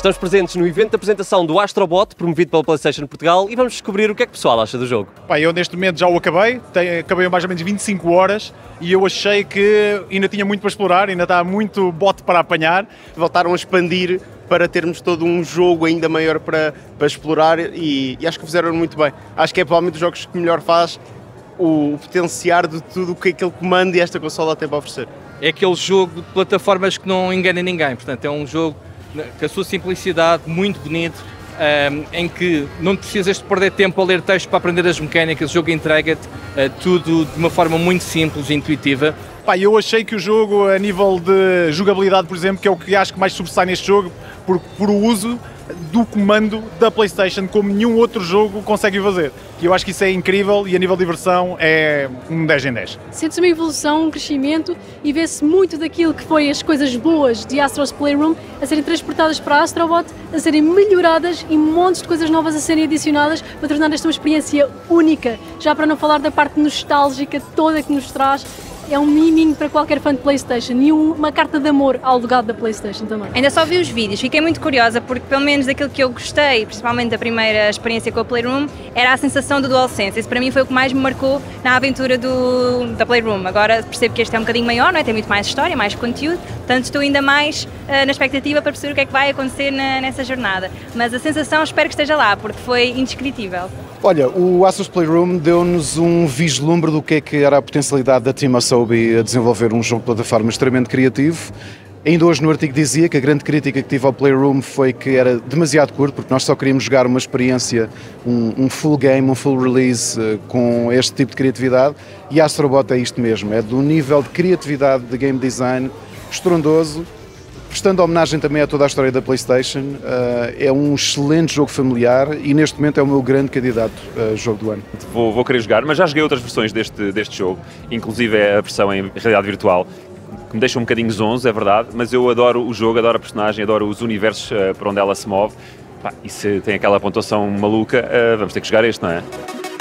Estamos presentes no evento de apresentação do Astrobot, promovido pela PlayStation Portugal, e vamos descobrir o que é que o pessoal acha do jogo. Eu neste momento já o acabei mais ou menos 25 horas e eu achei que ainda tinha muito para explorar, ainda está muito bote para apanhar. Voltaram a expandir para termos todo um jogo ainda maior para explorar e acho que fizeram muito bem. Acho que é provavelmente os jogos que melhor faz o potenciar de tudo o que aquele comando e esta consola tem para oferecer. É aquele jogo de plataformas que não engana ninguém, portanto é um jogo com a sua simplicidade, muito bonito, em que não precisas de perder tempo a ler texto para aprender as mecânicas, o jogo entrega-te tudo de uma forma muito simples e intuitiva. Eu achei que o jogo, a nível de jogabilidade, por exemplo, que é o que acho que mais sobressai neste jogo, por o uso do comando da PlayStation, como nenhum outro jogo consegue fazer. E eu acho que isso é incrível e a nível de diversão é um 10 em 10. Sente-se uma evolução, um crescimento e vê-se muito daquilo que foi as coisas boas de Astro's Playroom a serem transportadas para a Astrobot, a serem melhoradas e montes de coisas novas a serem adicionadas para tornar esta uma experiência única. Já para não falar da parte nostálgica toda que nos traz. É um miminho para qualquer fã de PlayStation e uma carta de amor ao legado da PlayStation também. Ainda só vi os vídeos, fiquei muito curiosa porque pelo menos daquilo que eu gostei, principalmente da primeira experiência com a Playroom, era a sensação do DualSense. Isso para mim foi o que mais me marcou na aventura da Playroom. Agora percebo que este é um bocadinho maior, não é? Tem muito mais história, mais conteúdo, portanto estou ainda mais na expectativa para perceber o que é que vai acontecer nessa jornada. Mas a sensação espero que esteja lá, porque foi indescritível. Olha, o Astro's Playroom deu-nos um vislumbre do que era a potencialidade da Team Asobi a desenvolver um jogo de plataforma extremamente criativo. Ainda hoje no artigo dizia que a grande crítica que tive ao Playroom foi que era demasiado curto, porque nós só queríamos jogar uma experiência, um full game, um full release com este tipo de criatividade, e a Astrobot é isto mesmo, é do nível de criatividade de game design estrondoso, prestando homenagem também a toda a história da PlayStation. É um excelente jogo familiar e neste momento é o meu grande candidato a jogo do ano. Vou querer jogar, mas já joguei outras versões deste jogo, inclusive a versão em realidade virtual, que me deixa um bocadinho zonzo, é verdade, mas eu adoro o jogo, adoro a personagem, adoro os universos por onde ela se move. E se tem aquela pontuação maluca, vamos ter que jogar este, não é?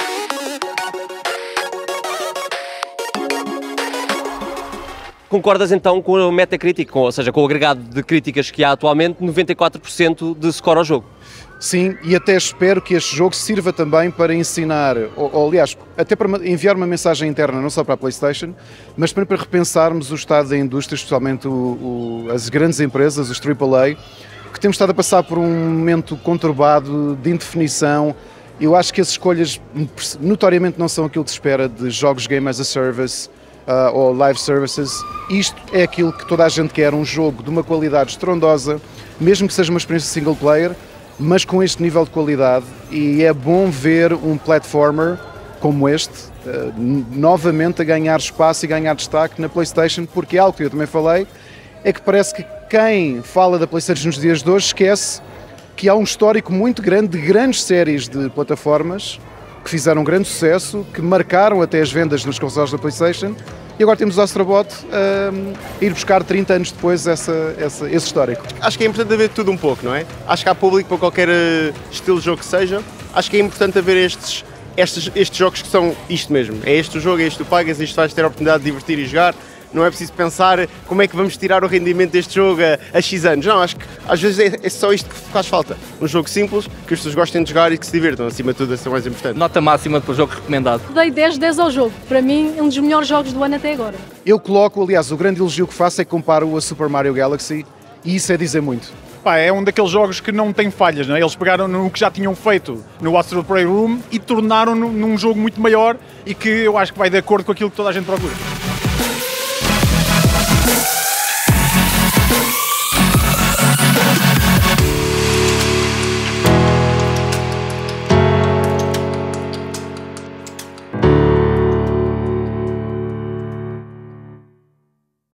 Concordas então com o Metacritic, ou seja, com o agregado de críticas que há atualmente, 94% de score ao jogo? Sim, e até espero que este jogo sirva também para ensinar, ou aliás, até para enviar uma mensagem interna, não só para a PlayStation, mas para repensarmos o estado da indústria, especialmente as grandes empresas, os AAA, que temos estado a passar por um momento conturbado de indefinição. Eu acho que as escolhas notoriamente não são aquilo que se espera de jogos Game as a Service, ou live services. Isto é aquilo que toda a gente quer, um jogo de uma qualidade estrondosa, mesmo que seja uma experiência single player, mas com este nível de qualidade, e é bom ver um platformer como este, novamente a ganhar espaço e ganhar destaque na PlayStation, porque é algo que eu também falei, é que parece que quem fala da PlayStation nos dias de hoje esquece que há um histórico muito grande de grandes séries de plataformas que fizeram um grande sucesso, que marcaram até as vendas nos consoles da PlayStation, e agora temos o Astrobot a ir buscar 30 anos depois esse histórico. Acho que é importante haver tudo um pouco, não é? Acho que há público para qualquer estilo de jogo que seja. Acho que é importante haver estes jogos que são isto mesmo. É este o jogo, é este o pagas, isto vais ter a oportunidade de divertir e jogar. Não é preciso pensar como é que vamos tirar o rendimento deste jogo a X anos. Não, acho que às vezes é só isto que faz falta. Um jogo simples, que as pessoas gostem de jogar e que se divirtam. Acima de tudo, isso é o mais importante. Nota máxima para o jogo recomendado. Dei 10 ao jogo. Para mim, é um dos melhores jogos do ano até agora. Eu coloco, aliás, o grande elogio que faço é que comparo a Super Mario Galaxy, e isso é dizer muito. É um daqueles jogos que não tem falhas, não é? Eles pegaram no que já tinham feito no Astro's Playroom e tornaram-no num jogo muito maior e que eu acho que vai de acordo com aquilo que toda a gente procura.